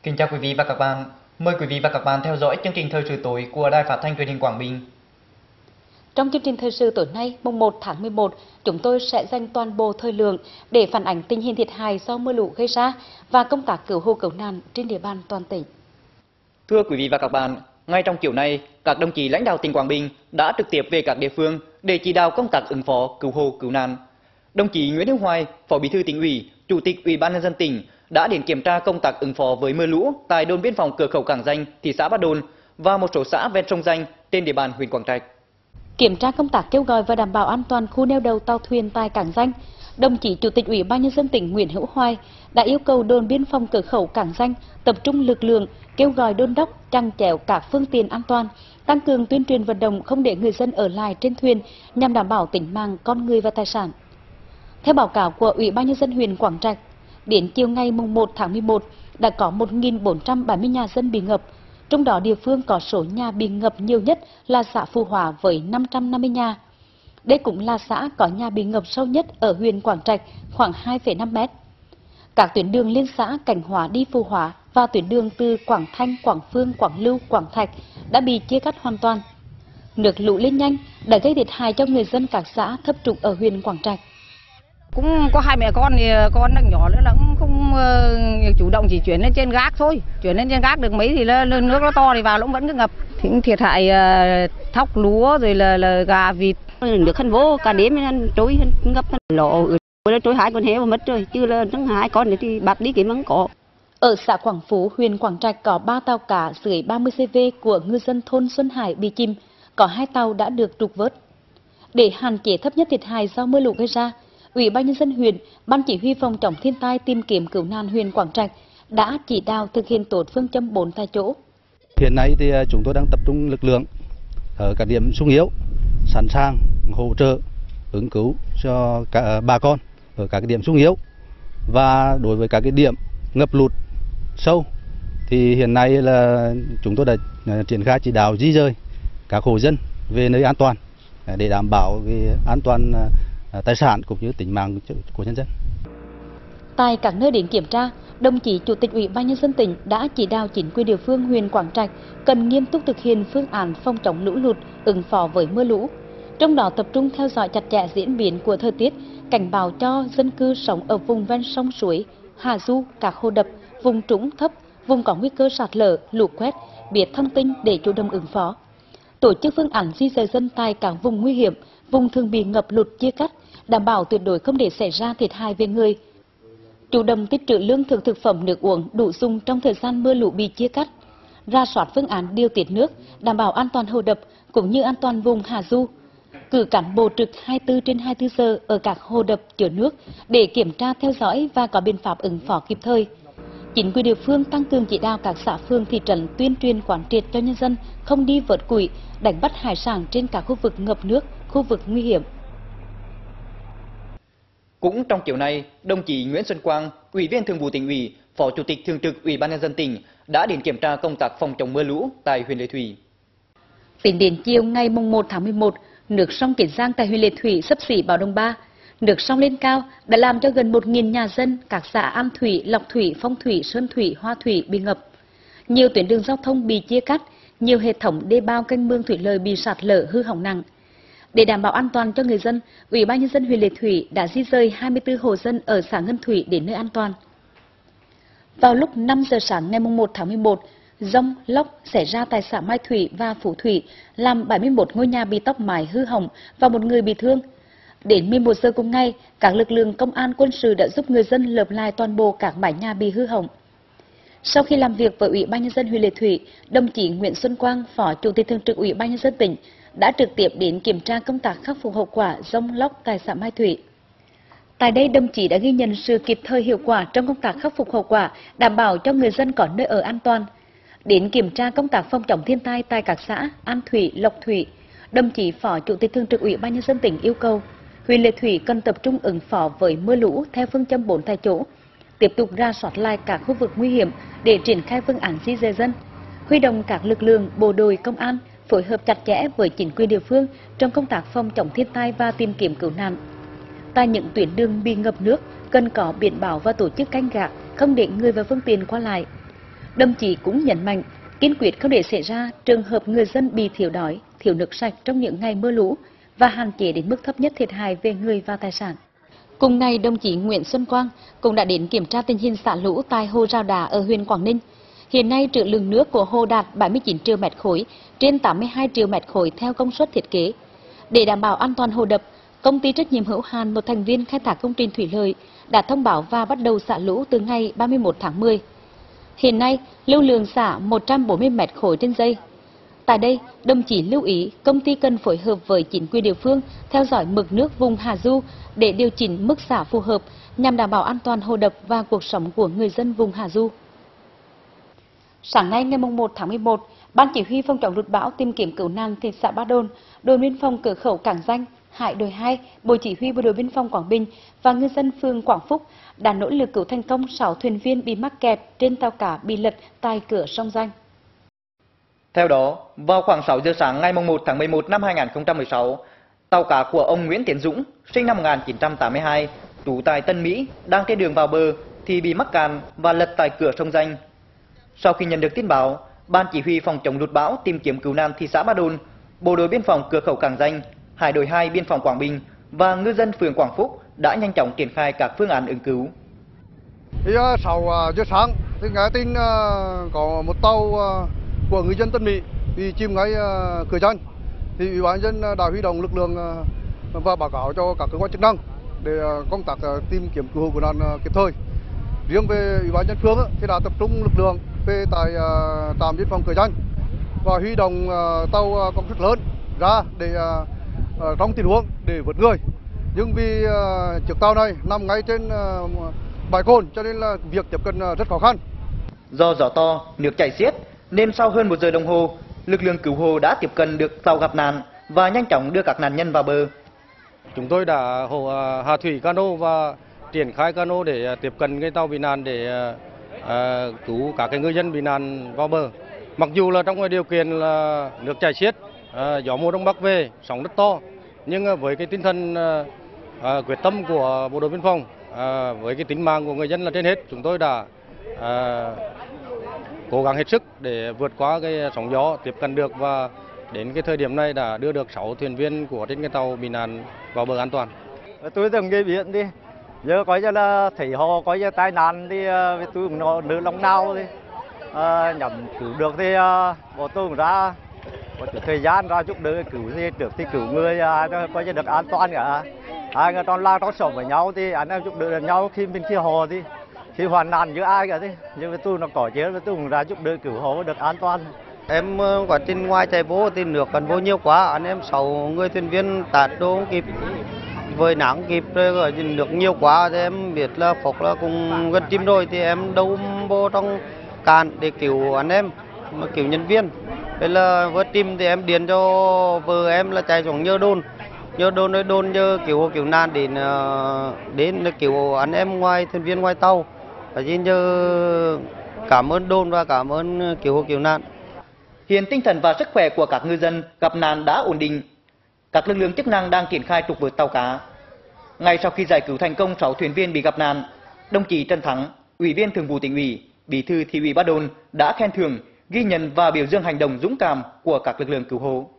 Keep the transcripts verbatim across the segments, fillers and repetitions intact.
Kính chào quý vị và các bạn. Mời quý vị và các bạn theo dõi chương trình thời sự tối của Đài Phát thanh Truyền hình Quảng Bình. Trong chương trình thời sự tối nay, mùng một tháng mười một, chúng tôi sẽ dành toàn bộ thời lượng để phản ánh tình hình thiệt hại do mưa lũ gây ra và công tác cứu hộ cứu nạn trên địa bàn toàn tỉnh. Thưa quý vị và các bạn, ngay trong chiều nay, các đồng chí lãnh đạo tỉnh Quảng Bình đã trực tiếp về các địa phương để chỉ đạo công tác ứng phó cứu hộ cứu nạn. Đồng chí Nguyễn Hữu Hoài, Phó Bí thư Tỉnh ủy, Chủ tịch Ủy ban nhân dân tỉnh đã đến kiểm tra công tác ứng phó với mưa lũ tại đồn biên phòng cửa khẩu Cảng Danh, thị xã Ba Đồn và một số xã ven sông Danh trên địa bàn huyện Quảng Trạch. Kiểm tra công tác kêu gọi và đảm bảo an toàn khu neo đậu tàu thuyền tại Cảng Danh, đồng chí Chủ tịch Ủy ban nhân dân tỉnh Nguyễn Hữu Hoài đã yêu cầu đồn biên phòng cửa khẩu Cảng Danh tập trung lực lượng kêu gọi đôn đốc chằng chéo các phương tiện an toàn, tăng cường tuyên truyền vận động không để người dân ở lại trên thuyền nhằm đảm bảo tính mạng con người và tài sản. Theo báo cáo của Ủy ban nhân dân huyện Quảng Trạch, đến chiều ngày mùng một tháng mười một đã có một nghìn bốn trăm bảy mươi nhà dân bị ngập, trong đó địa phương có số nhà bị ngập nhiều nhất là xã Phú Hòa với năm trăm năm mươi nhà. Đây cũng là xã có nhà bị ngập sâu nhất ở huyện Quảng Trạch, khoảng hai phẩy năm mét. Các tuyến đường liên xã Cảnh Hóa đi Phú Hóa và tuyến đường từ Quảng Thanh, Quảng Phương, Quảng Lưu, Quảng Thạch đã bị chia cắt hoàn toàn. Nước lũ lên nhanh đã gây thiệt hại cho người dân các xã thấp trũng ở huyện Quảng Trạch. Cũng có hai mẹ con thì con đang nhỏ nữa là cũng không uh, chủ động, chỉ chuyển lên trên gác thôi, chuyển lên trên gác được mấy thì là, là nước nó to thì vào nó vẫn cứ ngập. Thì thiệt hại uh, thóc lúa rồi là, là gà vịt. Nước khăn vô cả đêm nên trôi ngập lộ rồi trôi hai con heo mất rồi, chứ làทั้ng hai con thì bạt đi cái mắng có. Ở xã Quảng Phú, huyện Quảng Trạch có ba tàu cá dưới ba mươi xăng ti mét của ngư dân thôn Xuân Hải bị chìm, có hai tàu đã được trục vớt. Để hạn chế thấp nhất thiệt hại do mưa lũ gây ra, Ủy ban nhân dân huyện, Ban chỉ huy phòng chống thiên tai tìm kiếm cứu nạn huyện Quảng Trạch đã chỉ đạo thực hiện tốt phương châm bốn tại chỗ. Hiện nay thì chúng tôi đang tập trung lực lượng ở các điểm xung yếu, sẵn sàng hỗ trợ ứng cứu cho cả bà con ở các điểm xung yếu, và đối với các cái điểm ngập lụt sâu thì hiện nay là chúng tôi đã triển khai chỉ đạo di dời các hộ dân về nơi an toàn để đảm bảo cái an toàn tài sản cũng như tính mạng của nhân dân. Tại các nơi đến kiểm tra, đồng chí Chủ tịch Ủy ban nhân dân tỉnh đã chỉ đạo chính quyền địa phương huyện Quảng Trạch cần nghiêm túc thực hiện phương án phòng chống lũ lụt, ứng phó với mưa lũ. Trong đó tập trung theo dõi chặt chẽ diễn biến của thời tiết, cảnh báo cho dân cư sống ở vùng ven sông suối, hạ du, các hồ đập, vùng trũng thấp, vùng có nguy cơ sạt lở, lũ quét, biết thông tin để chủ động ứng phó. Tổ chức phương án di dời dân tại các vùng nguy hiểm, vùng thường bị ngập lụt chia cắt, đảm bảo tuyệt đối không để xảy ra thiệt hại về người. Chủ động tích trữ lương thực thực phẩm nước uống đủ dùng trong thời gian mưa lũ bị chia cắt, rà soát phương án điều tiết nước, đảm bảo an toàn hồ đập cũng như an toàn vùng hạ du. Cử cán bộ trực hai mươi tư trên hai mươi tư giờ ở các hồ đập chứa nước để kiểm tra theo dõi và có biện pháp ứng phó kịp thời. Chính quyền địa phương tăng cường chỉ đạo các xã phường thị trấn tuyên truyền quán triệt cho nhân dân không đi vớt củi, đánh bắt hải sản trên các khu vực ngập nước, khu vực nguy hiểm. Cũng trong chiều nay, đồng chí Nguyễn Xuân Quang, Ủy viên Thường vụ Tỉnh ủy, Phó Chủ tịch Thường trực Ủy ban nhân dân tỉnh đã đến kiểm tra công tác phòng chống mưa lũ tại huyện Lệ Thủy. Tính đến chiều ngày mùng một tháng mười một, nước sông Kiến Giang tại huyện Lệ Thủy xấp xỉ báo động ba. Nước sông lên cao đã làm cho gần một nghìn nhà dân các xã An Thủy, Lộc Thủy, Phong Thủy, Sơn Thủy, Hoa Thủy bị ngập. Nhiều tuyến đường giao thông bị chia cắt, nhiều hệ thống đê bao kênh mương thủy lợi bị sạt lở hư hỏng nặng. Để đảm bảo an toàn cho người dân, Ủy ban nhân dân huyện Lệ Thủy đã di dời hai mươi tư hộ dân ở xã Ngân Thủy đến nơi an toàn. Vào lúc năm giờ sáng ngày mùng một tháng mười một, dông lốc xảy ra tại xã Mai Thủy và Phú Thủy, làm bảy mươi mốt ngôi nhà bị tốc mái hư hỏng và một người bị thương. Đến mười một giờ cùng ngày, các lực lượng công an quân sự đã giúp người dân lợp lại toàn bộ các mái nhà bị hư hỏng. Sau khi làm việc với Ủy ban nhân dân huyện Lệ Thủy, đồng chí Nguyễn Xuân Quang, Phó Chủ tịch Thường trực Ủy ban nhân dân tỉnh đã trực tiếp đến kiểm tra công tác khắc phục hậu quả dông lốc tại xã Mai Thủy. Tại đây, đồng chí đã ghi nhận sự kịp thời hiệu quả trong công tác khắc phục hậu quả, đảm bảo cho người dân có nơi ở an toàn. Đến kiểm tra công tác phòng chống thiên tai tại các xã An Thủy, Lộc Thủy, đồng chí Phó Chủ tịch Thường trực Ủy ban nhân dân tỉnh yêu cầu huyện Lệ Thủy cần tập trung ứng phó với mưa lũ theo phương châm bốn tại chỗ, tiếp tục rà soát lại các khu vực nguy hiểm để triển khai phương án di dời dân, huy động các lực lượng bộ đội công an phối hợp chặt chẽ với chính quyền địa phương trong công tác phòng chống thiên tai và tìm kiếm cứu nạn. Tại những tuyến đường bị ngập nước cần có biển báo và tổ chức canh gác, không để người và phương tiện qua lại. Đồng chí cũng nhấn mạnh kiên quyết không để xảy ra trường hợp người dân bị thiếu đói, thiếu nước sạch trong những ngày mưa lũ và hạn chế đến mức thấp nhất thiệt hại về người và tài sản. Cùng ngày, đồng chí Nguyễn Xuân Quang cũng đã đến kiểm tra tình hình xả lũ tại hồ Rào Đá ở huyện Quảng Ninh. Hiện nay, trữ lượng nước của hồ đạt bảy mươi chín triệu mét khối, trên tám mươi hai triệu mét khối theo công suất thiết kế. Để đảm bảo an toàn hồ đập, công ty trách nhiệm hữu hạn một thành viên khai thác công trình thủy lợi đã thông báo và bắt đầu xả lũ từ ngày ba mươi mốt tháng mười. Hiện nay, lưu lượng xả một trăm bốn mươi mét khối trên giây. Tại đây, đồng chí lưu ý công ty cần phối hợp với chính quyền địa phương theo dõi mực nước vùng hạ du để điều chỉnh mức xả phù hợp nhằm đảm bảo an toàn hồ đập và cuộc sống của người dân vùng hạ du. Sáng nay ngày một tháng mười một, Ban Chỉ huy phòng chống lụt bão tìm kiếm cứu nạn thị xã Ba Đồn, đồn biên phòng cửa khẩu Cảng Danh, Hải đội hai, Bộ Chỉ huy Bộ đội biên phòng Quảng Bình và ngư dân phường Quảng Phúc đã nỗ lực cứu thành công sáu thuyền viên bị mắc kẹt trên tàu cá bị lật tại cửa sông Danh. Theo đó, vào khoảng sáu giờ sáng ngày một tháng mười một năm hai nghìn không trăm mười sáu, tàu cá của ông Nguyễn Tiến Dũng, sinh năm một nghìn chín trăm tám mươi hai, trú tại Tân Mỹ, đang trên đường vào bờ thì bị mắc cạn và lật tại cửa sông Danh. Sau khi nhận được tin báo, Ban Chỉ huy phòng chống lụt bão tìm kiếm cứu nạn thị xã Ba Đồn, Bộ đội biên phòng cửa khẩu Cảng Danh, Hải đội hai biên phòng Quảng Bình và ngư dân phường Quảng Phúc đã nhanh chóng triển khai các phương án ứng cứu. Thì sáu giờ sáng, thì nghe tin có một tàu của người dân Tân Mỹ bị chìm ngay cửa Danh, thì ủy ban nhân dân đã huy động lực lượng và báo cáo cho các cơ quan chức năng để công tác tìm kiếm cứu hộ cứu nạn kịp thời. Riêng về ủy ban nhân dân phường thì đã tập trung lực lượng về tại trạm biên phòng cửa Danh và huy động tàu công suất lớn ra để trong tình huống để vớt người. Nhưng vì chiếc tàu này nằm ngay trên bãi cồn cho nên là việc tiếp cận rất khó khăn. Do gió to, nước chảy xiết nên sau hơn một giờ đồng hồ, lực lượng cứu hộ đã tiếp cận được tàu gặp nạn và nhanh chóng đưa các nạn nhân vào bờ. Chúng tôi đã hỗ hạ thủy cano và triển khai cano để tiếp cận cái tàu bị nạn để uh, cứu các cái ngư dân bị nạn vào bờ. Mặc dù là trong cái điều kiện là nước chảy xiết, uh, gió mùa đông bắc về, sóng rất to, nhưng với cái tinh thần uh, uh, quyết tâm của bộ đội biên phòng, uh, với cái tính mạng của người dân là trên hết, chúng tôi đã uh, cố gắng hết sức để vượt qua cái sóng gió, tiếp cận được và đến cái thời điểm này đã đưa được sáu thuyền viên của trên cái tàu bị nạn vào bờ an toàn. Tôi từng nghe biển đi, giờ coi như là thấy họ có như tai nạn thì tôi cũng nó nữ lòng nào thì à, nhầm cứu được thì à, bọn tôi cũng ra một thời gian ra giúp đỡ cứu thì được thì cứu người à, coi như được an toàn cả. Ai người trong làng trong sống với nhau thì anh em giúp đỡ nhau khi bên kia họ thì khi hoàn nạn giữa ai cả thì nhưng với tôi nó có chứ với tôi cũng ra giúp đỡ cứu họ được an toàn. Em quá trình ngoài chạy vô thì nước còn vô nhiều quá, anh em sáu người thuyền viên tạt đồ không kịp, vơi nắng kịp rồi nước nhiều quá thì em biết là Phúc là cùng gần chim rồi thì em đâu vô trong cạn để cứu anh em, mà cứu nhân viên. Vậy là vớt chim thì em điện cho vợ em là chạy xuống nhớ đồn, nhớ đồn nơi đồn nhớ cứu cứu nạn đến đến cứu anh em ngoài thuyền viên ngoài tàu. Và xin nhớ cảm ơn đồn và cảm ơn cứu hộ cứu nạn. Hiện tinh thần và sức khỏe của các ngư dân gặp nạn đã ổn định. Các lực lượng chức năng đang triển khai trục vớt tàu cá. Ngay sau khi giải cứu thành công sáu thuyền viên bị gặp nạn, đồng chí Trần Thắng, Ủy viên Thường vụ Tỉnh ủy, Bí thư Thị ủy Ba Đồn đã khen thưởng, ghi nhận và biểu dương hành động dũng cảm của các lực lượng cứu hộ.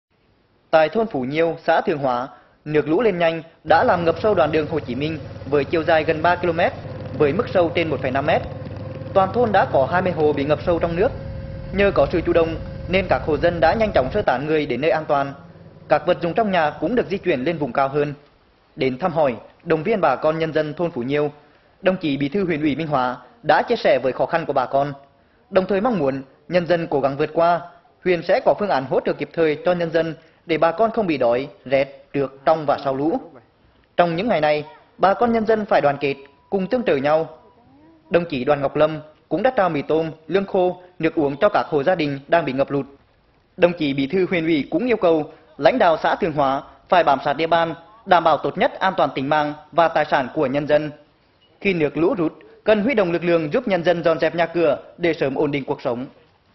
Tại thôn Phú Nhiêu, xã Thường Hóa, nước lũ lên nhanh đã làm ngập sâu đoạn đường Hồ Chí Minh với chiều dài gần ba ki lô mét, với mức sâu trên một phẩy năm mét. Toàn thôn đã có hai mươi hộ bị ngập sâu trong nước. Nhờ có sự chủ động nên các hộ dân đã nhanh chóng sơ tán người đến nơi an toàn. Các vật dụng trong nhà cũng được di chuyển lên vùng cao hơn. Đến thăm hỏi, động viên bà con nhân dân thôn Phú Nhiêu, đồng chí Bí thư Huyện ủy Minh Hóa đã chia sẻ với khó khăn của bà con, đồng thời mong muốn nhân dân cố gắng vượt qua. Huyện sẽ có phương án hỗ trợ kịp thời cho nhân dân để bà con không bị đói, rét, trượt trong và sau lũ. Trong những ngày này, bà con nhân dân phải đoàn kết, cùng tương trợ nhau. Đồng chí Đoàn Ngọc Lâm cũng đã trao mì tôm, lương khô, nước uống cho các hộ gia đình đang bị ngập lụt. Đồng chí Bí thư Huyện ủy cũng yêu cầu lãnh đạo xã Thường Hóa phải bám sát địa bàn, đảm bảo tốt nhất an toàn tính mạng và tài sản của nhân dân. Khi nước lũ rút, cần huy động lực lượng giúp nhân dân dọn dẹp nhà cửa để sớm ổn định cuộc sống.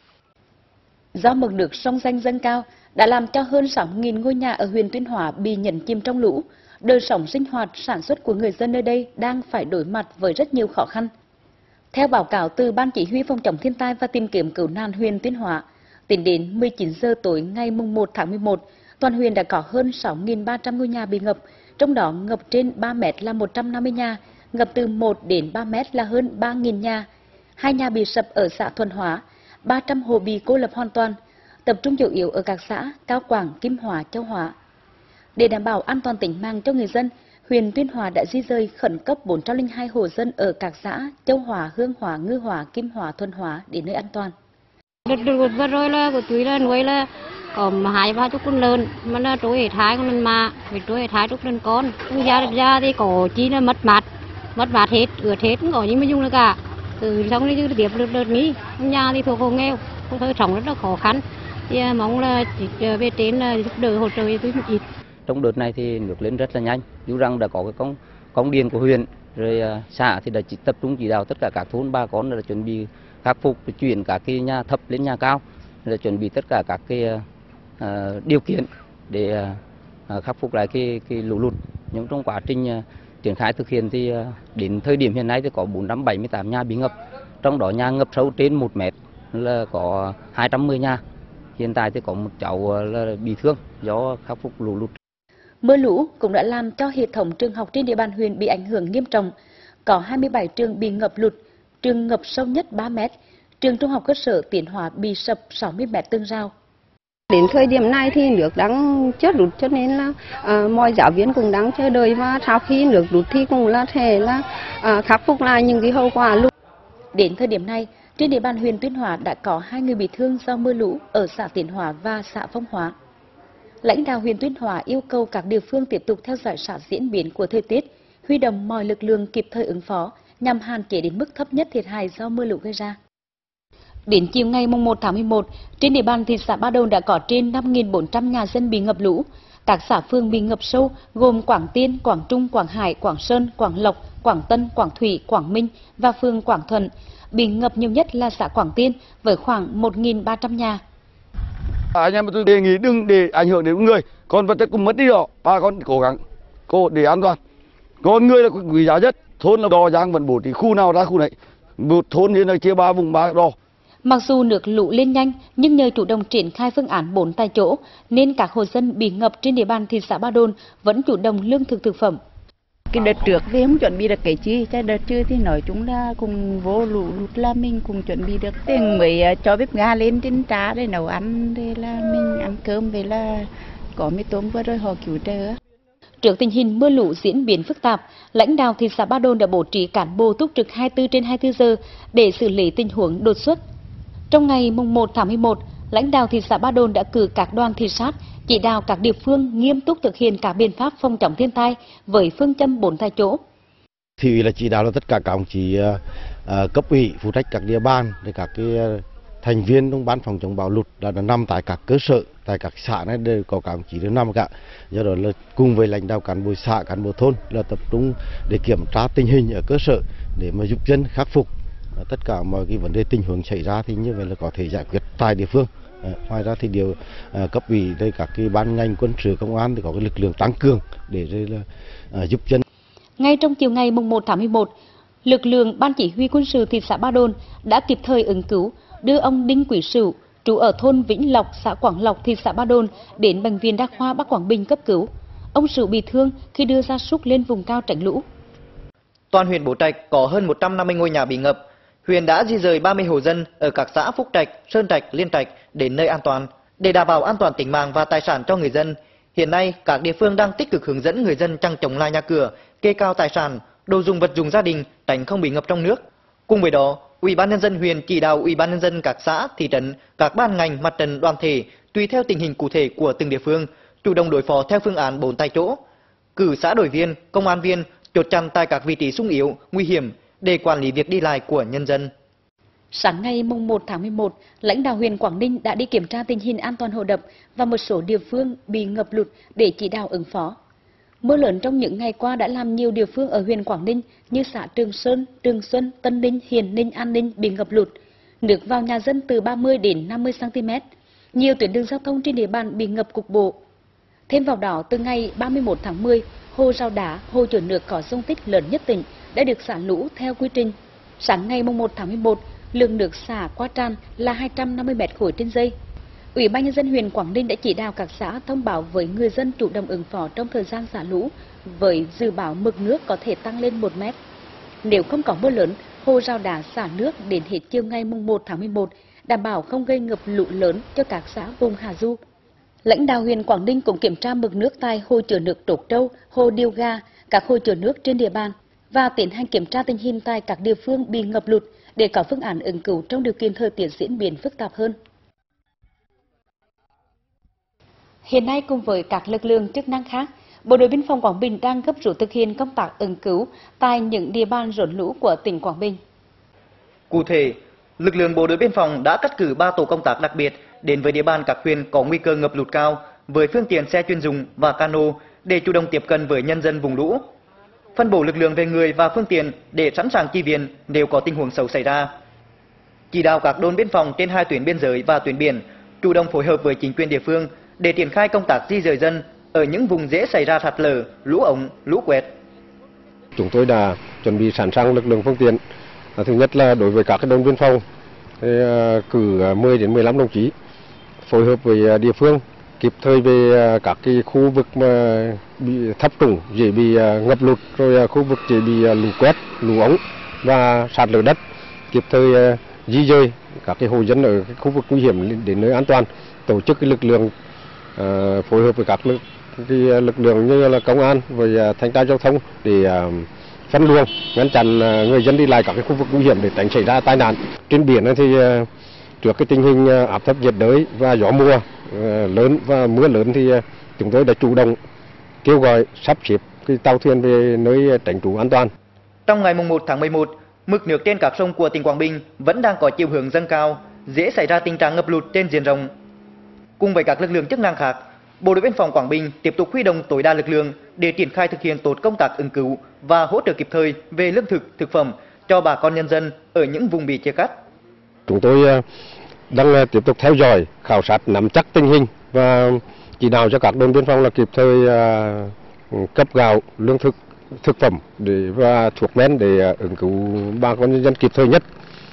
Do mực nước sông Danh dâng cao đã làm cho hơn sáu nghìn ngôi nhà ở huyện Tuyên Hóa bị nhấn chìm trong lũ, đời sống sinh hoạt, sản xuất của người dân nơi đây đang phải đối mặt với rất nhiều khó khăn. Theo báo cáo từ Ban Chỉ huy phòng chống thiên tai và tìm kiếm cứu nạn huyện Tuyên Hóa, tính đến mười chín giờ tối ngày mùng một tháng mười một, toàn huyện đã có hơn sáu nghìn ba trăm ngôi nhà bị ngập, trong đó ngập trên ba mét là một trăm năm mươi nhà, ngập từ một đến ba mét là hơn ba nghìn nhà. Hai nhà bị sập ở xã Thuận Hóa, ba trăm hộ bị cô lập hoàn toàn, tập trung chủ yếu ở các xã Cao Quảng, Kim Hóa, Châu Hóa. Để đảm bảo an toàn tính mạng cho người dân, huyện Tuyên Hóa đã di dời khẩn cấp bốn trăm lẻ hai hộ dân ở các xã Châu Hóa, Hương Hóa, Ngư Hóa, Kim Hóa, Thuận Hóa đến nơi an toàn. Đợt đợt vừa rồi là của tôi là nuôi là có hai ba chục con lợn, mà là trôi hết hai con lợn mà, vì trôi hết hai chục lợn con. Ra ra thì có chỉ là mất mát, mất mát hết, ướt hết, không có gì mà dùng được cả. Từ xong đi tiếp được đợt ní, nhà thì thuộc hộ nghèo, không thời sống rất là khó khăn. Thì mong là chỉ về trên là giúp đỡ hỗ trợ cho tôi một ít. Trong đợt này thì nước lên rất là nhanh, dù rằng đã có cái công công điện của huyện, rồi xã thì đã chỉ tập trung chỉ đạo tất cả các thôn bà con là chuẩn bị khắc phục chuyển các cái nhà thấp lên nhà cao, là chuẩn bị tất cả các cái uh, điều kiện để uh, khắc phục lại cái cái lũ lụt. Nhưng trong quá trình uh, triển khai thực hiện thì uh, đến thời điểm hiện nay thì có bốn trăm bảy mươi tám nhà bị ngập, trong đó nhà ngập sâu trên một mét là có hai trăm mười nhà. Hiện tại thì có một cháu là bị thương do khắc phục lũ lụt. Mưa lũ cũng đã làm cho hệ thống trường học trên địa bàn huyện bị ảnh hưởng nghiêm trọng. Có hai mươi bảy trường bị ngập lụt, trường ngập sâu nhất ba mét, trường trung học cơ sở Tiến Hóa bị sập sáu mươi mét tường rào. Đến thời điểm này thì nước đang chưa lụt, cho nên là uh, mọi giáo viên cũng đang chờ đợi, và sau khi nước lụt thì cũng là thể là uh, khắc phục lại những cái hậu quả lụt. Đến thời điểm này, trên địa bàn huyện Tuyên Hóa đã có hai người bị thương do mưa lũ ở xã Tiến Hóa và xã Phong Hóa. Lãnh đạo huyện Tuyên Hóa yêu cầu các địa phương tiếp tục theo dõi sát diễn biến của thời tiết, huy động mọi lực lượng kịp thời ứng phó nhằm hạn chế đến mức thấp nhất thiệt hại do mưa lũ gây ra. Đến chiều ngày mùng một tháng mười một, trên địa bàn thị xã Ba Đồn đã có trên năm nghìn bốn trăm nhà dân bị ngập lũ. Các xã phường bị ngập sâu gồm Quảng Tiên, Quảng Trung, Quảng Hải, Quảng Sơn, Quảng Lộc, Quảng Tân, Quảng Thủy, Quảng Minh và phường Quảng Thuận. Bị ngập nhiều nhất là xã Quảng Tiên với khoảng một nghìn ba trăm nhà. Anh em tôi đề nghị đừng để ảnh hưởng đến người, còn vật chất cũng mất đi rồi, bà con cố gắng cố để an toàn. Con người là quý giá nhất, thôn là đò giang vẫn bố trí khu nào ra khu này, một thôn như này chia ba vùng ba đò. Mặc dù nước lũ lên nhanh, nhưng nhờ chủ động triển khai phương án bốn tại chỗ, nên các hộ dân bị ngập trên địa bàn thị xã Ba Đồn vẫn chủ động lương thực thực phẩm. Cái đợt trước thì không chuẩn bị được cái chi, cái đợt chưa thì nói chúng là cùng vô lũ lụt là mình cùng chuẩn bị được. Thì mới cho bếp ga lên trên trà để nấu ăn, để là mình ăn cơm, về là có mì tôm vừa rồi họ cứu trợ. Trước tình hình mưa lũ diễn biến phức tạp, lãnh đạo thị xã Ba Đồn đã bố trí cán bộ túc trực hai mươi tư trên hai mươi tư giờ để xử lý tình huống đột xuất. Trong ngày mùng một tháng mười một, lãnh đạo thị xã Ba Đồn đã cử các đoàn thị sát chỉ đạo các địa phương nghiêm túc thực hiện các biện pháp phòng chống thiên tai với phương châm bốn tại chỗ. Thị ủy là chỉ đạo là tất cả các đồng chí uh, cấp ủy phụ trách các địa bàn, để các cái uh, thành viên trong ban phòng chống bão lụt là, là nằm tại các cơ sở, tại các xã này đều có các đồng chí đều nằm cả. Do đó là cùng với lãnh đạo cán bộ xã, cán bộ thôn là tập trung để kiểm tra tình hình ở cơ sở để mà giúp dân khắc phục tất cả mọi cái vấn đề tình huống xảy ra, thì như vậy là có thể giải quyết tại địa phương. À, ngoài ra thì điều à, cấp ủy đây các cái ban ngành quân sự công an thì có cái lực lượng tăng cường để rồi là à, giúp dân. Ngay trong chiều ngày mùng một tháng mười một, lực lượng ban chỉ huy quân sự thị xã Ba Đồn đã kịp thời ứng cứu, đưa ông Đinh Quý Sửu, trú ở thôn Vĩnh Lộc, xã Quảng Lộc, thị xã Ba Đồn đến bệnh viện Đa khoa Bắc Quảng Bình cấp cứu. Ông Sửu bị thương khi đưa gia súc lên vùng cao tránh lũ. Toàn huyện Bố Trạch có hơn một trăm năm mươi ngôi nhà bị ngập. Huyện đã di dời ba mươi hộ dân ở các xã Phúc Trạch, Sơn Trạch, Liên Trạch đến nơi an toàn để đảm bảo an toàn tính mạng và tài sản cho người dân. Hiện nay, các địa phương đang tích cực hướng dẫn người dân chằng chống lại nhà cửa, kê cao tài sản, đồ dùng vật dụng gia đình tránh không bị ngập trong nước. Cùng với đó, Ủy ban nhân dân huyện chỉ đạo Ủy ban nhân dân các xã, thị trấn, các ban ngành, mặt trận, đoàn thể tùy theo tình hình cụ thể của từng địa phương, chủ động đối phó theo phương án bốn tại chỗ, cử xã đội viên, công an viên chốt chặn tại các vị trí xung yếu, nguy hiểm để quản lý việc đi lại của nhân dân. Sáng ngày mùng một tháng mười một, lãnh đạo huyện Quảng Ninh đã đi kiểm tra tình hình an toàn hồ đập và một số địa phương bị ngập lụt để chỉ đạo ứng phó. Mưa lớn trong những ngày qua đã làm nhiều địa phương ở huyện Quảng Ninh như xã Trường Sơn, Trường Xuân, Tân Ninh, Hiền Ninh, An Ninh bị ngập lụt, nước vào nhà dân từ ba mươi đến năm mươi xăng ti mét. Nhiều tuyến đường giao thông trên địa bàn bị ngập cục bộ. Thêm vào đó, từ ngày ba mươi mốt tháng mười, hồ Rào Đá, hồ chứa nước có dung tích lớn nhất tỉnh đã được xả lũ theo quy trình. Sáng ngày mùng một tháng mười một, lượng nước xả qua tràn là hai trăm năm mươi mét khối trên giây. Ủy ban nhân dân huyện Quảng Ninh đã chỉ đạo các xã thông báo với người dân chủ động ứng phó trong thời gian xả lũ với dự báo mực nước có thể tăng lên một mét. Nếu không có mưa lớn, hồ Rào Đá xả nước đến hết chiều ngày mùng một tháng mười một, đảm bảo không gây ngập lụt lớn cho các xã vùng hạ du. Lãnh đạo huyện Quảng Ninh cũng kiểm tra mực nước tại hồ chứa nước Trốc Trâu, hồ Điều Ga, các hồ chứa nước trên địa bàn và tiến hành kiểm tra tình hình tại các địa phương bị ngập lụt để có phương án ứng cứu trong điều kiện thời tiết diễn biến phức tạp hơn. Hiện nay cùng với các lực lượng chức năng khác, Bộ đội Biên phòng Quảng Bình đang gấp rút thực hiện công tác ứng cứu tại những địa bàn rốn lũ của tỉnh Quảng Bình. Cụ thể, lực lượng Bộ đội Biên phòng đã cắt cử ba tổ công tác đặc biệt đến với địa bàn các huyện có nguy cơ ngập lụt cao với phương tiện xe chuyên dụng và cano để chủ động tiếp cận với nhân dân vùng lũ, phân bổ lực lượng về người và phương tiện để sẵn sàng chi viện nếu có tình huống xấu xảy ra. Chỉ đạo các đồn biên phòng trên hai tuyến biên giới và tuyến biển chủ động phối hợp với chính quyền địa phương để triển khai công tác di dời dân ở những vùng dễ xảy ra sạt lở, lũ ống, lũ quét. Chúng tôi đã chuẩn bị sẵn sàng lực lượng phương tiện. Thứ nhất là đối với các đồn biên phòng thì cử mười đến mười lăm đồng chí phối hợp với địa phương kịp thời về các cái khu vực mà bị thấp trũng dễ bị ngập lụt, rồi khu vực dễ bị lũ quét, lũ ống và sạt lở đất, kịp thời di dời các cái hộ dân ở cái khu vực nguy hiểm đến nơi an toàn, tổ chức cái lực lượng uh, phối hợp với các lực cái lực lượng như là công an với thanh tra giao thông để uh, phân luồng ngăn chặn người dân đi lại các cái khu vực nguy hiểm để tránh xảy ra tai nạn. Trên biển thì uh, trước cái tình hình áp thấp nhiệt đới và gió mùa uh, lớn và mưa lớn thì uh, chúng tôi đã chủ động kêu gọi sắp xếp cái tàu thuyền về nơi tránh trú an toàn. Trong ngày mùng một tháng mười một, mực nước trên các sông của tỉnh Quảng Bình vẫn đang có chiều hướng dâng cao, dễ xảy ra tình trạng ngập lụt trên diện rộng. Cùng với các lực lượng chức năng khác, Bộ đội Biên phòng Quảng Bình tiếp tục huy động tối đa lực lượng để triển khai thực hiện tốt công tác ứng cứu và hỗ trợ kịp thời về lương thực, thực phẩm cho bà con nhân dân ở những vùng bị chia cắt. Chúng tôi đang tiếp tục theo dõi, khảo sát, nắm chắc tình hình và chỉ đạo cho các đồn biên phòng là kịp thời cấp gạo, lương thực, thực phẩm để và thuốc men để ứng cứu bà con nhân dân kịp thời nhất,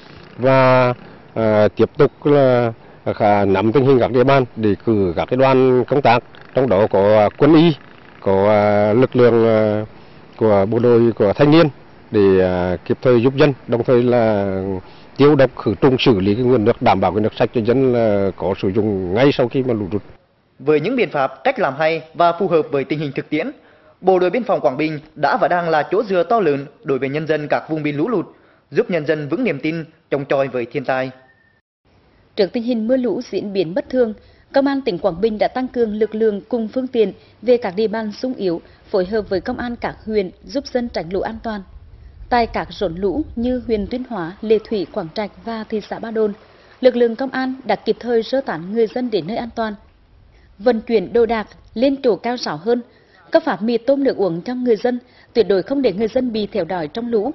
và à, tiếp tục là à, nắm tình hình các địa bàn để cử các cái đoàn công tác, trong đó có quân y, có à, lực lượng à, của bộ đội, của thanh niên để à, kịp thời giúp dân, đồng thời là tiêu độc khử trùng, xử lý cái nguồn nước, đảm bảo cái nước sạch cho dân là có sử dụng ngay sau khi mà lũ rút. Với những biện pháp, cách làm hay và phù hợp với tình hình thực tiễn, Bộ đội Biên phòng Quảng Bình đã và đang là chỗ dựa to lớn đối với nhân dân các vùng bị lũ lụt, giúp nhân dân vững niềm tin chống chọi với thiên tai. Trước tình hình mưa lũ diễn biến bất thường, Công an tỉnh Quảng Bình đã tăng cường lực lượng cùng phương tiện về các địa bàn xung yếu, phối hợp với công an các huyện giúp dân tránh lũ an toàn. Tại các rốn lũ như huyện Tuyên Hóa, Lệ Thủy, Quảng Trạch và thị xã Ba Đồn, lực lượng công an đã kịp thời sơ tán người dân đến nơi an toàn, vận chuyển đồ đạc lên chỗ cao ráo hơn, cấp phát mì tôm nước uống cho người dân, tuyệt đối không để người dân bị thiếu đói trong lũ.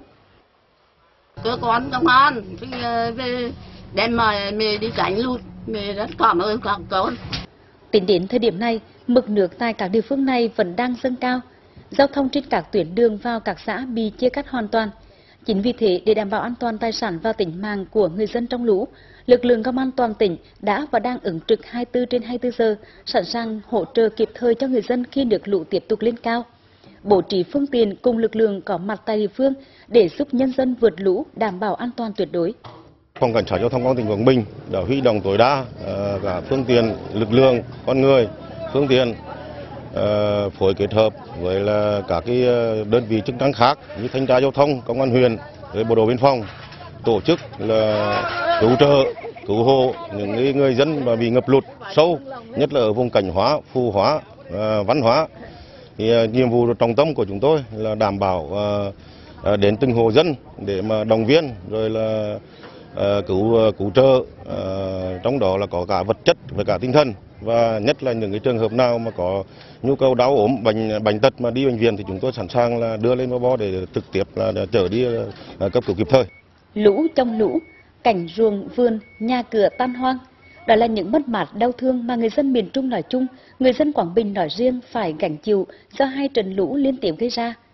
Cơ quan công an về đem mà mẹ đi tránh lụt, mẹ rất cảm ơn các con. Tính đến thời điểm này, mực nước tại các địa phương này vẫn đang dâng cao, giao thông trên các tuyến đường vào các xã bị chia cắt hoàn toàn. Chính vì thế, để đảm bảo an toàn tài sản và tính mạng của người dân trong lũ, lực lượng công an toàn tỉnh đã và đang ứng trực hai mươi tư trên hai mươi tư giờ, sẵn sàng hỗ trợ kịp thời cho người dân khi nước lũ tiếp tục lên cao. Bố trí phương tiện cùng lực lượng có mặt tại địa phương để giúp nhân dân vượt lũ đảm bảo an toàn tuyệt đối. Phòng Cảnh sát Giao thông Công an tỉnh Quảng Bình đã huy động tối đa uh, cả phương tiện, lực lượng, con người, phương tiện uh, phối kết hợp với là các cái đơn vị chức năng khác như thanh tra giao thông, công an huyện, với bộ đội biên phòng tổ chức là cứu trợ, cứu hộ những người dân mà bị ngập lụt sâu, nhất là ở vùng Cảnh Hóa, Phù Hóa, uh, Văn Hóa. Thì uh, nhiệm vụ trọng tâm của chúng tôi là đảm bảo uh, uh, đến từng hộ dân để mà động viên, rồi là uh, cứu uh, cứu trợ, uh, trong đó là có cả vật chất và cả tinh thần, và nhất là những cái trường hợp nào mà có nhu cầu đau ốm, bệnh bệnh tật mà đi bệnh viện thì chúng tôi sẵn sàng là đưa lên bo để trực tiếp là chở đi uh, cấp cứu kịp thời. Lũ trong lũ, cảnh ruộng vườn, nhà cửa tan hoang, đó là những mất mát đau thương mà người dân miền Trung nói chung, người dân Quảng Bình nói riêng phải gánh chịu do hai trận lũ liên tiếp gây ra.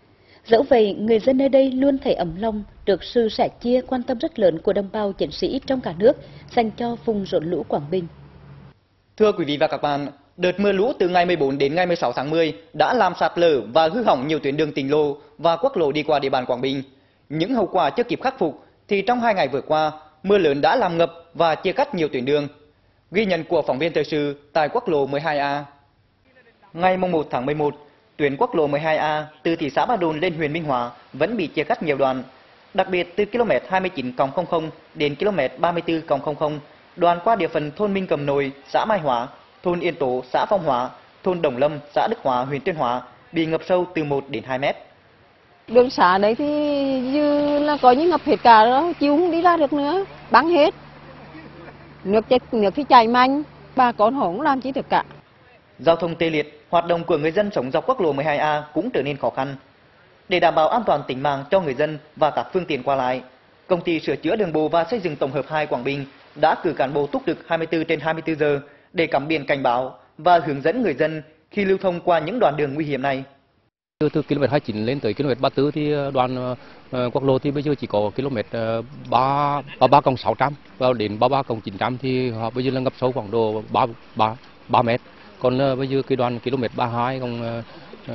Dẫu vậy, người dân nơi đây luôn thấy ấm lòng trước sự sẻ chia quan tâm rất lớn của đồng bào chiến sĩ trong cả nước dành cho vùng rốn lũ Quảng Bình. Thưa quý vị và các bạn, đợt mưa lũ từ ngày mười bốn đến ngày mười sáu tháng mười đã làm sạt lở và hư hỏng nhiều tuyến đường tỉnh lộ và quốc lộ đi qua địa bàn Quảng Bình. Những hậu quả chưa kịp khắc phục thì trong hai ngày vừa qua, mưa lớn đã làm ngập và chia cắt nhiều tuyến đường. Ghi nhận của phóng viên thời sự tại quốc lộ mười hai A. Ngày mùng một tháng mười một, tuyến quốc lộ mười hai A từ thị xã Ba Đồn lên huyện Minh Hóa vẫn bị chia cắt nhiều đoạn. Đặc biệt từ km hai mươi chín cộng không không đến km ba mươi tư cộng không không, đoạn qua địa phận thôn Minh Cầm Nồi, xã Mai Hóa, thôn Yên Tố, xã Phong Hóa, thôn Đồng Lâm, xã Đức Hóa, huyện Tuyên Hóa bị ngập sâu từ một đến hai mét. Đường xá đấy thì như là có những ngập hết cả đó, chiều không đi ra được nữa, bắn hết. Nước chết, nước thì chảy mạnh, bà con họ không làm chi được cả. Giao thông tê liệt, hoạt động của người dân sống dọc quốc lộ mười hai A cũng trở nên khó khăn. Để đảm bảo an toàn tính mạng cho người dân và các phương tiện qua lại, công ty sửa chữa đường bộ và xây dựng tổng hợp hai Quảng Bình đã cử cán bộ túc trực hai mươi tư trên hai mươi tư giờ để cắm biển cảnh báo và hướng dẫn người dân khi lưu thông qua những đoạn đường nguy hiểm này. Từ, từ km hai mươi chín lên tới km ba mươi tư thì đoạn uh, quốc lộ thì bây giờ chỉ có km uh, ba mươi ba cộng sáu trăm, vào đến ba mươi ba cộng chín trăm thì họ bây giờ là ngập sâu khoảng độ ba ba ba mét. Còn uh, bây giờ cái đoạn km ba mươi hai cộng uh,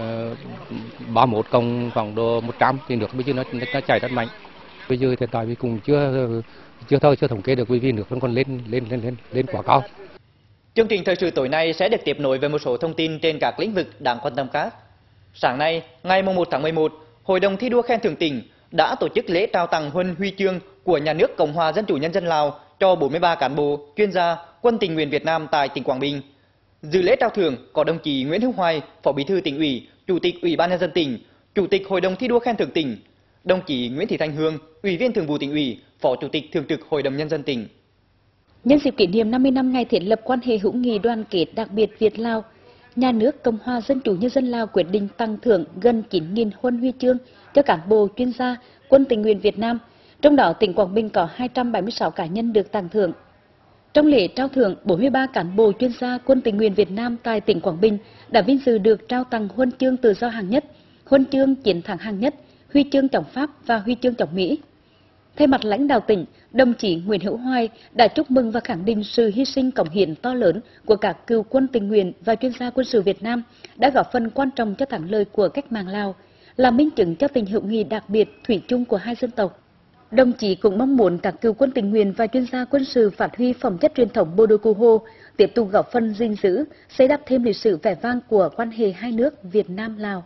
ba mươi mốt cộng khoảng độ một trăm thì nước bây giờ nó nó chảy rất mạnh. Bây giờ hiện tại vì cũng chưa chưa thôi chưa thống kê được, vì nước vẫn còn lên lên lên lên lên quá cao. Chương trình thời sự tối nay sẽ được tiếp nối với một số thông tin trên các lĩnh vực đáng quan tâm khác. Sáng nay, ngày mùng một tháng mười một, Hội đồng thi đua khen thưởng tỉnh đã tổ chức lễ trao tặng huân huy chương của Nhà nước Cộng hòa Dân chủ Nhân dân Lào cho bốn mươi ba cán bộ, chuyên gia, quân tình nguyện Việt Nam tại tỉnh Quảng Bình. Dự lễ trao thưởng có đồng chí Nguyễn Hữu Hoài, Phó Bí thư Tỉnh ủy, Chủ tịch Ủy ban Nhân dân tỉnh, Chủ tịch Hội đồng thi đua khen thưởng tỉnh, đồng chí Nguyễn Thị Thanh Hương, Ủy viên Thường vụ Tỉnh ủy, Phó Chủ tịch Thường trực Hội đồng Nhân dân tỉnh. Nhân dịp kỷ niệm năm mươi năm ngày thiết lập quan hệ hữu nghị đoàn kết đặc biệt Việt-Lào, Nhà nước Cộng hòa Dân chủ Nhân dân Lào quyết định tặng thưởng gần chín nghìn huân huy chương cho cán bộ, chuyên gia, quân tình nguyện Việt Nam. Trong đó, tỉnh Quảng Bình có hai trăm bảy mươi sáu cá nhân được tặng thưởng. Trong lễ trao thưởng, bốn mươi ba cán bộ, chuyên gia, quân tình nguyện Việt Nam tại tỉnh Quảng Bình đã vinh dự được trao tặng huân chương tự do hạng nhất, huân chương chiến thắng hạng nhất, huy chương chống Pháp và huy chương chống Mỹ. Thay mặt lãnh đạo tỉnh, đồng chí Nguyễn Hữu Hoài đã chúc mừng và khẳng định sự hy sinh cống hiến to lớn của các cựu quân tình nguyện và chuyên gia quân sự Việt Nam đã góp phần quan trọng cho thắng lợi của cách mạng Lào, là minh chứng cho tình hữu nghị đặc biệt thủy chung của hai dân tộc. Đồng chí cũng mong muốn các cựu quân tình nguyện và chuyên gia quân sự phát huy phẩm chất truyền thống bộ đội Cụ Hồ, tiếp tục góp phần gìn giữ, xây đắp thêm lịch sử vẻ vang của quan hệ hai nước Việt Nam-Lào.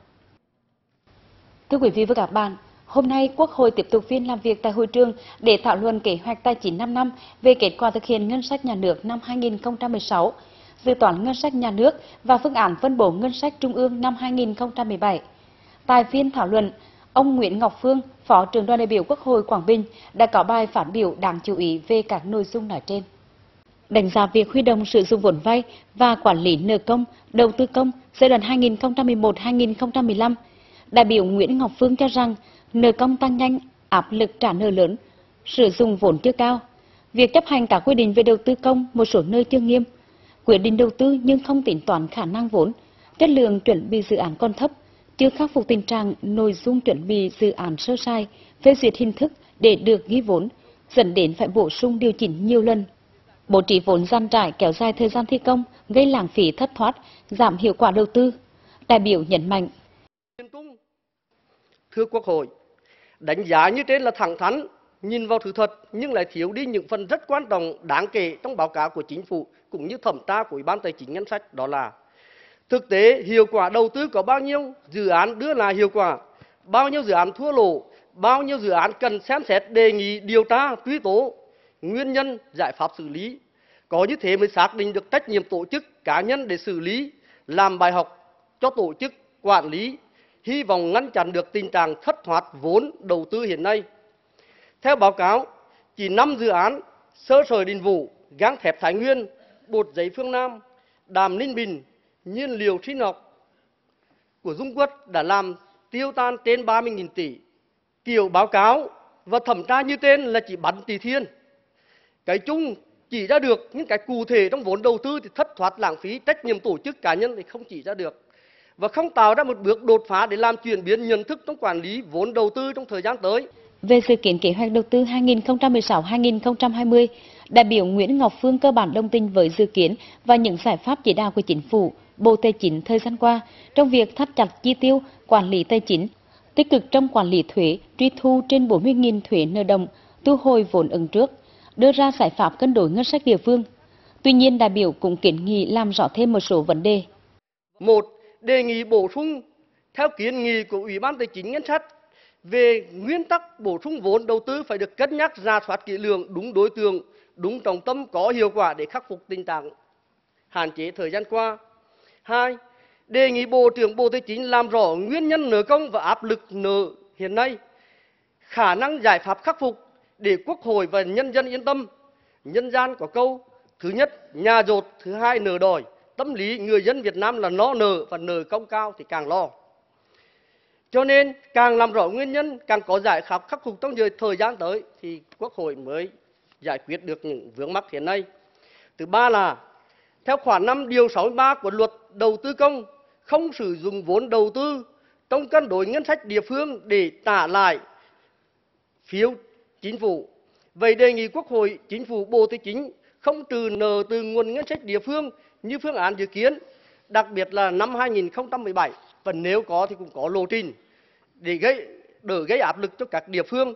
Thưa quý vị và các bạn, hôm nay Quốc hội tiếp tục phiên làm việc tại hội trường để thảo luận kế hoạch tài chính năm năm về kết quả thực hiện ngân sách nhà nước năm hai nghìn không trăm mười sáu, dự toán ngân sách nhà nước và phương án phân bổ ngân sách trung ương năm hai nghìn không trăm mười bảy. Tại phiên thảo luận, ông Nguyễn Ngọc Phương, Phó trưởng đoàn đại biểu Quốc hội Quảng Bình đã có bài phát biểu đáng chú ý về các nội dung nói trên. Đánh giá việc huy động sử dụng vốn vay và quản lý nợ công, đầu tư công giai đoạn hai nghìn không trăm mười một đến hai nghìn không trăm mười lăm, đại biểu Nguyễn Ngọc Phương cho rằng nợ công tăng nhanh, áp lực trả nợ lớn, sử dụng vốn chưa cao, việc chấp hành các quy định về đầu tư công một số nơi chưa nghiêm, quyết định đầu tư nhưng không tính toán khả năng vốn, chất lượng chuẩn bị dự án còn thấp, chưa khắc phục tình trạng nội dung chuẩn bị dự án sơ sai, phê duyệt hình thức để được ghi vốn, dẫn đến phải bổ sung điều chỉnh nhiều lần. Bố trí vốn dàn trải kéo dài thời gian thi công, gây lãng phí thất thoát, giảm hiệu quả đầu tư. Đại biểu nhấn mạnh. Thưa Quốc hội, đánh giá như trên là thẳng thắn, nhìn vào sự thật nhưng lại thiếu đi những phần rất quan trọng đáng kể trong báo cáo của Chính phủ cũng như thẩm tra của Ủy ban Tài chính Ngân sách, đó là thực tế hiệu quả đầu tư có bao nhiêu, dự án đưa lại hiệu quả, bao nhiêu dự án thua lỗ, bao nhiêu dự án cần xem xét đề nghị điều tra, truy tố, nguyên nhân, giải pháp xử lý. Có như thế mới xác định được trách nhiệm tổ chức, cá nhân để xử lý, làm bài học cho tổ chức, quản lý, hy vọng ngăn chặn được tình trạng thất thoát vốn đầu tư hiện nay. Theo báo cáo, chỉ năm dự án Sơ Sợi Đình Vũ, Gang Thép Thái Nguyên, Bột Giấy Phương Nam, Đàm Ninh Bình, Nhiên liệu sinh học của Dung Quất đã làm tiêu tan trên ba mươi nghìn tỷ. Kiểu báo cáo và thẩm tra như trên là chỉ bắn tỉ thiên. Cái chung chỉ ra được những cái cụ thể trong vốn đầu tư thì thất thoát lãng phí, trách nhiệm tổ chức cá nhân thì không chỉ ra được. và không tạo ra một bước đột phá để làm chuyển biến nhận thức trong quản lý vốn đầu tư trong thời gian tới. Về dự kiến kế hoạch đầu tư hai nghìn không trăm mười sáu đến hai nghìn không trăm hai mươi, đại biểu Nguyễn Ngọc Phương cơ bản đồng tình với dự kiến và những giải pháp chỉ đạo của Chính phủ, Bộ Tài chính thời gian qua trong việc thắt chặt chi tiêu, quản lý tài chính, tích cực trong quản lý thuế, truy thu trên bốn mươi nghìn thuế nợ động, thu hồi vốn ứng trước, đưa ra giải pháp cân đối ngân sách địa phương. Tuy nhiên, đại biểu cũng kiến nghị làm rõ thêm một số vấn đề. Một, đề nghị bổ sung theo kiến nghị của Ủy ban Tài chính Ngân sách về nguyên tắc bổ sung vốn đầu tư phải được cân nhắc rà soát kỹ lưỡng, đúng đối tượng, đúng trọng tâm, có hiệu quả để khắc phục tình trạng hạn chế thời gian qua. Hai, đề nghị Bộ trưởng Bộ Tài chính làm rõ nguyên nhân nợ công và áp lực nợ hiện nay, khả năng giải pháp khắc phục để Quốc hội và nhân dân yên tâm. Nhân gian có câu, thứ nhất nhà dột, thứ hai nợ đòi. Tâm lý người dân Việt Nam là lo nợ và nợ công cao thì càng lo. Cho nên càng làm rõ nguyên nhân, càng có giải pháp khắc phục trong thời gian tới thì Quốc hội mới giải quyết được những vướng mắc hiện nay. Thứ ba là theo khoản năm điều sáu mươi ba của Luật Đầu tư công, không sử dụng vốn đầu tư trong cân đối ngân sách địa phương để trả lại phiếu chính phủ. Vậy đề nghị Quốc hội, Chính phủ, Bộ Tài chính không trừ nợ từ nguồn ngân sách địa phương như phương án dự kiến, đặc biệt là năm hai nghìn không trăm mười bảy, và nếu có thì cũng có lộ trình để gây đỡ gây áp lực cho các địa phương.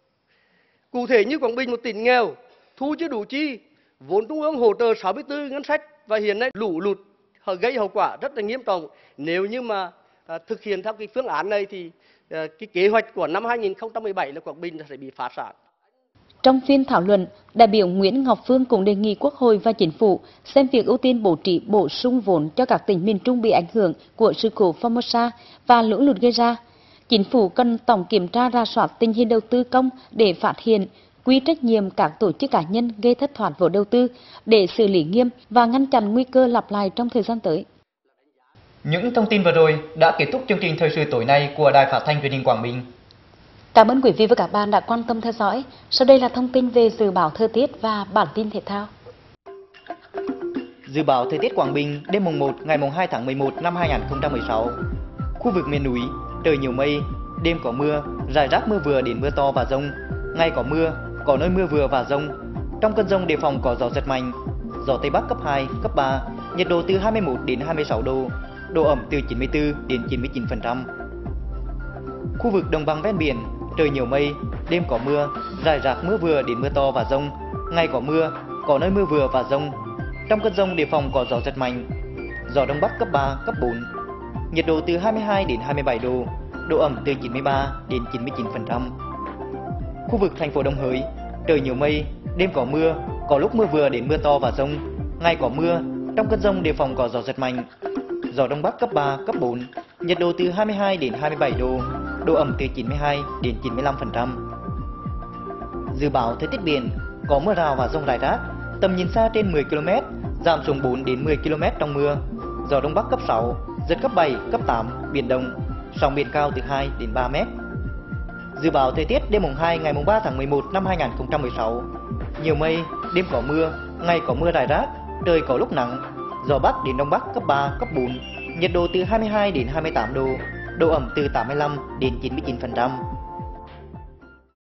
Cụ thể như Quảng Bình, một tỉnh nghèo, thu chưa đủ chi, vốn trung ương hỗ trợ sáu mươi tư ngân sách và hiện nay lũ lụt họ gây hậu quả rất là nghiêm trọng. Nếu như mà à, thực hiện theo cái phương án này thì à, cái kế hoạch của năm hai nghìn không trăm mười bảy là Quảng Bình sẽ bị phá sản. Trong phiên thảo luận, đại biểu Nguyễn Ngọc Phương cũng đề nghị Quốc hội và Chính phủ xem việc ưu tiên bố trí bổ sung vốn cho các tỉnh miền Trung bị ảnh hưởng của sự cố Formosa và lũ lụt gây ra. Chính phủ cần tổng kiểm tra rà soát tình hình đầu tư công để phát hiện, quy trách nhiệm các tổ chức cá nhân gây thất thoát vốn đầu tư để xử lý nghiêm và ngăn chặn nguy cơ lặp lại trong thời gian tới. Những thông tin vừa rồi đã kết thúc chương trình thời sự tối nay của Đài Phát thanh Truyền hình Quảng Bình. Cảm ơn quý vị và các bạn đã quan tâm theo dõi. Sau đây là thông tin về dự báo thời tiết và bản tin thể thao. Dự báo thời tiết Quảng Bình đêm mùng một ngày mùng hai tháng mười một năm hai nghìn không trăm mười sáu. Khu vực miền núi trời nhiều mây, đêm có mưa, rải rác mưa vừa đến mưa to và dông. Ngày có mưa, có nơi mưa vừa và dông. Trong cơn dông đề phòng có gió giật mạnh, gió tây bắc cấp hai, cấp ba, nhiệt độ từ hai mươi mốt đến hai mươi sáu độ, độ ẩm từ chín mươi tư đến chín mươi chín phần trăm. Khu vực đồng bằng ven biển trời nhiều mây, đêm có mưa, rải rác mưa vừa đến mưa to và dông. Ngày có mưa, có nơi mưa vừa và dông. Trong cơn dông đề phòng có gió giật mạnh, gió đông bắc cấp ba, cấp bốn. Nhiệt độ từ hai mươi hai đến hai mươi bảy độ, độ ẩm từ chín mươi ba đến chín mươi chín phần trăm. Khu vực thành phố Đồng Hới trời nhiều mây, đêm có mưa, có lúc mưa vừa đến mưa to và dông. Ngày có mưa, trong cơn dông đề phòng có gió giật mạnh, gió đông bắc cấp ba, cấp bốn. Nhiệt độ từ hai mươi hai đến hai mươi bảy độ, độ ẩm từ chín mươi hai đến chín mươi lăm phần trăm. Dự báo thời tiết biển có mưa rào và dông rải rác, tầm nhìn xa trên mười ki lô mét, giảm xuống bốn đến mười ki lô mét trong mưa. Gió đông bắc cấp sáu, giật cấp bảy, cấp tám, biển động, sóng biển cao từ hai đến ba mét. Dự báo thời tiết đêm mùng hai ngày mùng ba tháng mười một năm hai nghìn không trăm mười sáu. Nhiều mây, đêm có mưa, ngày có mưa rải rác, trời có lúc nắng, gió bắc đến đông bắc cấp ba, cấp bốn, nhiệt độ từ hai mươi hai đến hai mươi tám độ, độ ẩm từ tám mươi lăm đến chín mươi chín phần trăm.